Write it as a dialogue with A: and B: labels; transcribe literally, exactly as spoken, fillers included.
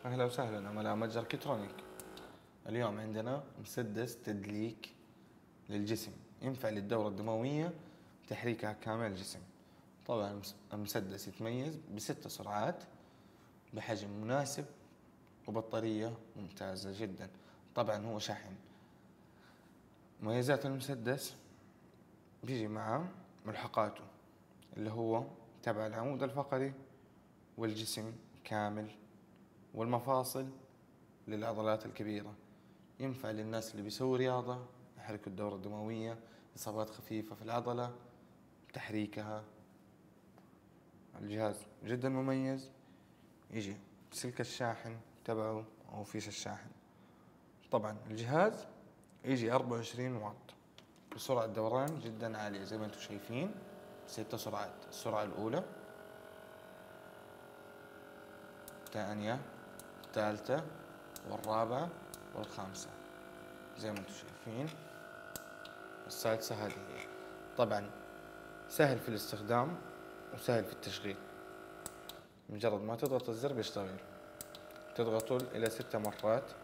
A: أهلا وسهلا عملاء متجر كترونيك. اليوم عندنا مسدس تدليك للجسم، ينفع للدورة الدموية تحريكها كامل الجسم. طبعا المسدس يتميز بست سرعات بحجم مناسب وبطارية ممتازة جدا. طبعا هو شحن. مميزات المسدس بيجي معه ملحقاته اللي هو تبع العمود الفقري والجسم كامل والمفاصل للعضلات الكبيرة. ينفع للناس اللي بيسووا رياضة يحركوا الدورة الدموية، إصابات خفيفة في العضلة تحريكها. الجهاز جدا مميز، يجي سلك الشاحن تبعه أو فيش الشاحن. طبعا الجهاز يجي أربعة وعشرين واط بسرعة دوران جدا عالية زي ما انتم شايفين. ست سرعات، السرعة الأولى، الثانية، الثالثة والرابعة والخامسة زي ما انتم شايفين. السادسة هذه هي. طبعا سهل في الاستخدام وسهل في التشغيل، مجرد ما تضغط الزر بيشتغل. تضغطه إلى ست مرات